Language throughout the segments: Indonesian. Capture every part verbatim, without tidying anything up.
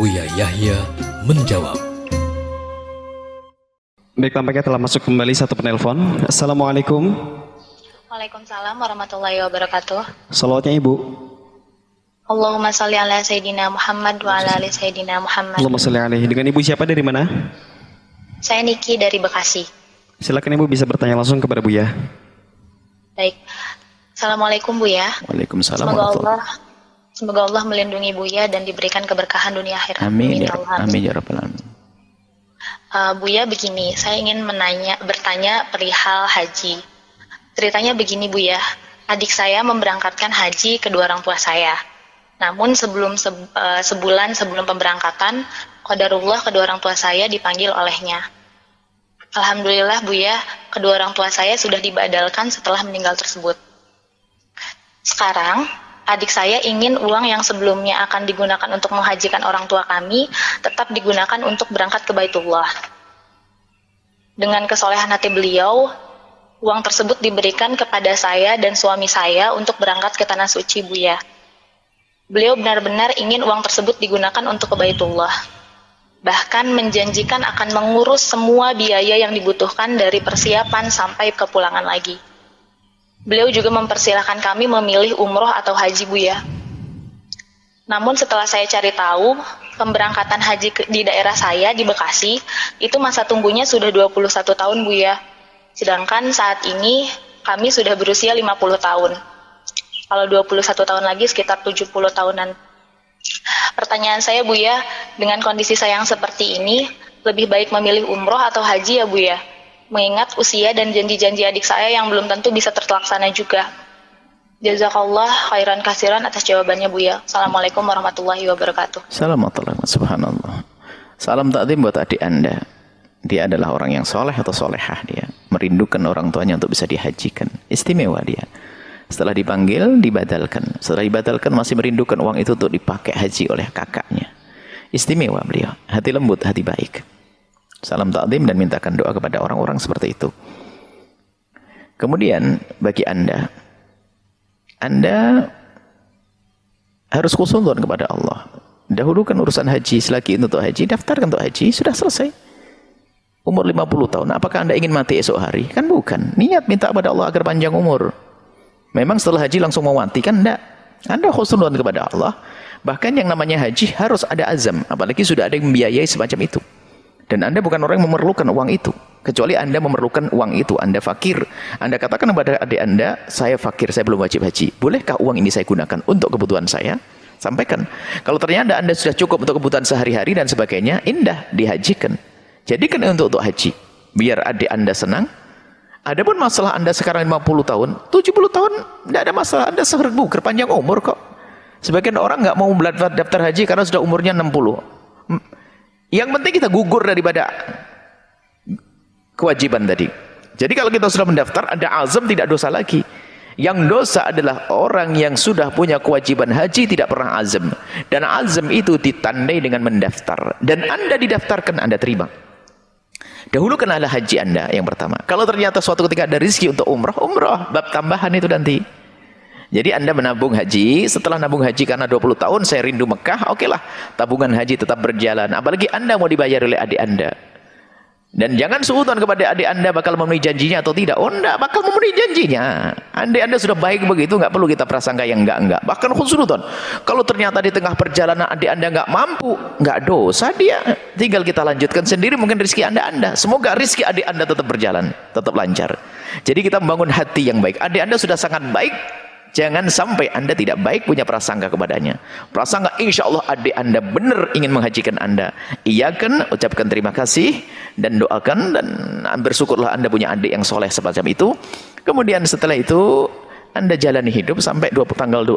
Buya Yahya menjawab. Baik, tampaknya telah masuk kembali satu penelpon. Assalamualaikum. Waalaikumsalam warahmatullahi wabarakatuh. Salawatnya Ibu. Allahumma salli ala Sayyidina Muhammad wa ala ali Sayyidina Muhammad. Allahumma salli alaihi. Dengan Ibu siapa, dari mana? Saya Niki dari Bekasi. Silakan Ibu bisa bertanya langsung kepada Buya. Baik. Assalamualaikum Buya. Waalaikumsalam. Semoga Allah Semoga Allah melindungi Buya dan diberikan keberkahan dunia akhirat. Amin ya, amin ya rabbal alamin. Uh, Buya begini, saya ingin menanya, bertanya perihal haji. Ceritanya begini Buya, adik saya memberangkatkan haji kedua orang tua saya. Namun sebelum se, uh, sebulan sebelum pemberangkatan, qadarullah kedua orang tua saya dipanggil olehnya. Alhamdulillah Buya, kedua orang tua saya sudah dibadalkan setelah meninggal tersebut. Sekarang adik saya ingin uang yang sebelumnya akan digunakan untuk menghajikan orang tua kami tetap digunakan untuk berangkat ke Baitullah. Dengan kesolehan hati beliau, uang tersebut diberikan kepada saya dan suami saya untuk berangkat ke Tanah Suci Buya. Beliau benar-benar ingin uang tersebut digunakan untuk ke Baitullah. Bahkan menjanjikan akan mengurus semua biaya yang dibutuhkan dari persiapan sampai kepulangan lagi. Beliau juga mempersilahkan kami memilih umroh atau haji Buya. Namun setelah saya cari tahu, pemberangkatan haji di daerah saya di Bekasi, itu masa tunggunya sudah dua puluh satu tahun Buya. Sedangkan saat ini kami sudah berusia lima puluh tahun. Kalau dua puluh satu tahun lagi sekitar tujuh puluh tahunan. Pertanyaan saya Buya, dengan kondisi saya yang seperti ini, lebih baik memilih umroh atau haji ya Buya? Mengingat usia dan janji-janji adik saya yang belum tentu bisa terlaksana juga. Jazakallah khairan kasiran atas jawabannya Buya. Assalamualaikum warahmatullahi wabarakatuh. Assalamualaikum, subhanallah. Salam takdim buat adik Anda. Dia adalah orang yang soleh atau solehah dia. Merindukan orang tuanya untuk bisa dihajikan. Istimewa dia. Setelah dipanggil, dibadalkan. Setelah dibadalkan masih merindukan uang itu untuk dipakai haji oleh kakaknya. Istimewa beliau. Hati lembut, hati baik. Salam takdim dan mintakan doa kepada orang-orang seperti itu. Kemudian bagi Anda, Anda harus khusnuzon kepada Allah. Dahulukan urusan haji, selagi untuk haji, daftarkan untuk haji, sudah selesai. Umur lima puluh tahun, apakah Anda ingin mati esok hari? Kan bukan. Niat minta kepada Allah agar panjang umur. Memang setelah haji langsung mau mati? Kan enggak. Anda khusnuzon kepada Allah. Bahkan yang namanya haji harus ada azam, apalagi sudah ada yang membiayai semacam itu. Dan Anda bukan orang yang memerlukan uang itu. Kecuali Anda memerlukan uang itu. Anda fakir. Anda katakan kepada adik Anda, saya fakir, saya belum wajib haji. Bolehkah uang ini saya gunakan untuk kebutuhan saya? Sampaikan. Kalau ternyata Anda sudah cukup untuk kebutuhan sehari-hari dan sebagainya, indah, dihajikan. Jadikan untuk untuk haji. Biar adik Anda senang. Adapun masalah Anda sekarang lima puluh tahun, tujuh puluh tahun, tidak ada masalah. Anda serbu, berpanjang umur kok. Sebagian orang nggak mau daftar haji karena sudah umurnya enam puluh. Yang penting kita gugur daripada kewajiban tadi. Jadi kalau kita sudah mendaftar, ada azam, tidak dosa lagi. Yang dosa adalah orang yang sudah punya kewajiban haji tidak pernah azam. Dan azam itu ditandai dengan mendaftar. Dan Anda didaftarkan, Anda terima. Dahulukanlah haji Anda yang pertama. Kalau ternyata suatu ketika ada rezeki untuk umrah, umrah, bab tambahan itu nanti. Jadi Anda menabung haji, setelah nabung haji karena dua puluh tahun saya rindu Mekah, oke lah, tabungan haji tetap berjalan. Apalagi Anda mau dibayar oleh adik Anda. Dan jangan suudzon kepada adik Anda bakal memenuhi janjinya atau tidak. Oh enggak, bakal memenuhi janjinya. Adik Anda sudah baik begitu, enggak perlu kita prasangka yang enggak-enggak. Bahkan khusnuzon. Kalau ternyata di tengah perjalanan adik Anda enggak mampu, enggak dosa dia. Tinggal kita lanjutkan sendiri mungkin rezeki Anda Anda. Semoga rezeki adik Anda tetap berjalan, tetap lancar. Jadi kita membangun hati yang baik. Adik Anda sudah sangat baik. Jangan sampai Anda tidak baik punya prasangka kepadanya. Prasangka insya Allah adik Anda benar ingin menghajikan Anda. Iyakan, ucapkan terima kasih dan doakan dan bersyukurlah Anda punya adik yang soleh semacam itu. Kemudian setelah itu Anda jalani hidup sampai dua puluh tanggal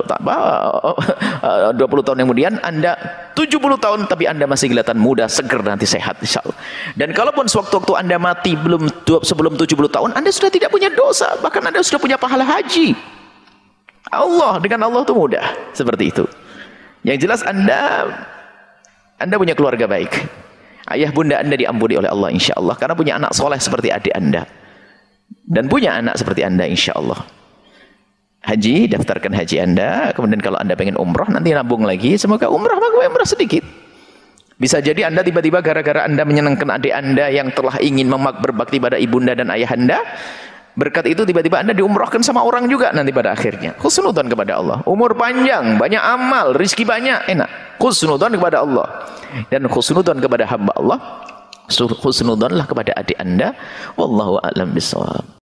dua puluh tahun kemudian Anda tujuh puluh tahun tapi Anda masih kelihatan muda, seger, nanti sehat insyaallah. Dan kalaupun sewaktu-waktu Anda mati belum sebelum tujuh puluh tahun, Anda sudah tidak punya dosa, bahkan Anda sudah punya pahala haji. Allah, dengan Allah itu mudah seperti itu. Yang jelas Anda Anda punya keluarga baik. Ayah bunda Anda diampuni oleh Allah insya Allah karena punya anak soleh seperti adik Anda dan punya anak seperti Anda insya Allah. Haji, daftarkan haji Anda. Kemudian kalau Anda pengen umroh nanti nabung lagi. Semoga umroh, maka umroh sedikit. Bisa jadi Anda tiba-tiba gara-gara Anda menyenangkan adik Anda yang telah ingin memak berbakti pada ibunda dan ayah Anda, berkat itu tiba-tiba Anda diumrohkan sama orang juga nanti pada akhirnya. Husnudzon kepada Allah. Umur panjang, banyak amal, rizki banyak, enak. Husnudzon kepada Allah. Dan husnudzon kepada hamba Allah. Husnudzonlah kepada adik Anda. Wallahu a'lam bishawab.